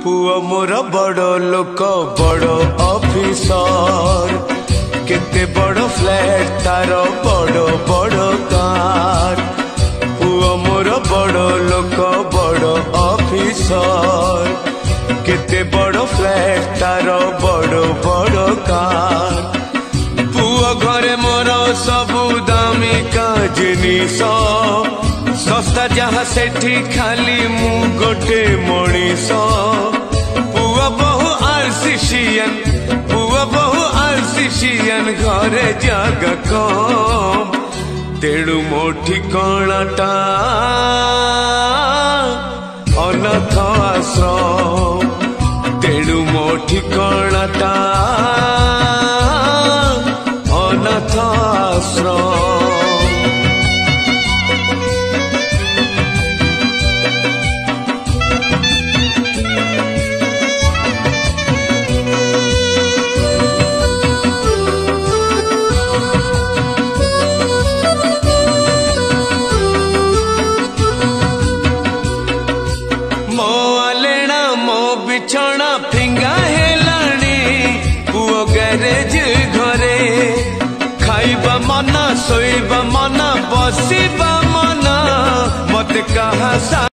पुआ मोर बड़ लोक बड़ ऑफिसर केते बड़ फ्लैट तार बड़ बड़ कार। पुआ मोर बड़ लोक बड़ ऑफिसर केते बड़ फ्लैट तार बड़ बड़ कार। पुआ घरे मोर सबु दामिका जिनिस सस्ता जहाँ सेठी खाली मु गोटे मनीष। पुआ बहु आलसीशियन पुआ बहु आलसीशियन घरे जगह कम तेणु मो ठिकानाटा अनाथ आश्रम। तेणु मो ठिकानाटा अनाथ आश्रम। बिछौना फिंगा हेलानी पुओ गैरेज घरे खाइबा मना शोइबा मना बसिबा मना मत कहा।